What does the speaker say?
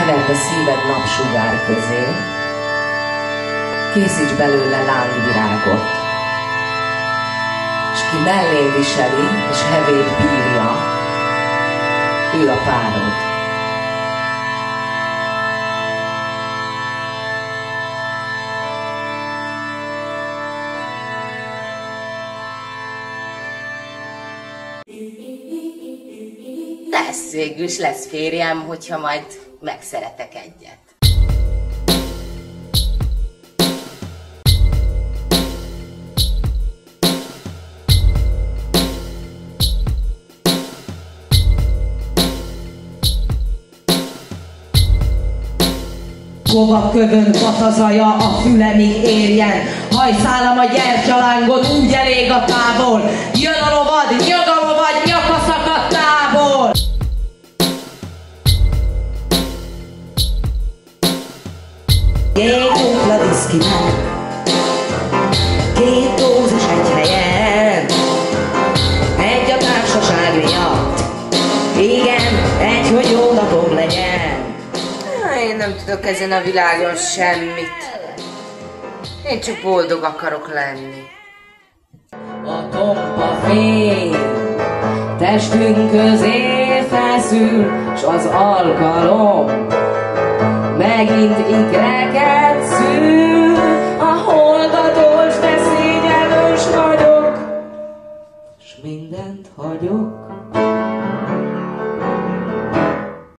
keverd a szíved napsugár közé, készíts belőle lángvirágot, és ki mellén viseli, és hevét bírja, ő a párod. Lesz, végül is lesz férjem, hogyha majd megszeretek egyet. Kövön patazaja a fülemig érjen, hajszálam a gyertyalángot, úgy elég a távol. Jön a lovad, nyag a lovad, nyaka szakadtából. Két dupla diszkivel, két dózis egy helyen, egy a társaság miatt, igen, egy, hogy jó napom legyen. Én nem tudok ezen a világon semmit. Én csak boldog akarok lenni. A tompa fény testünk közé feszül, s az alkalom megint ikre kell.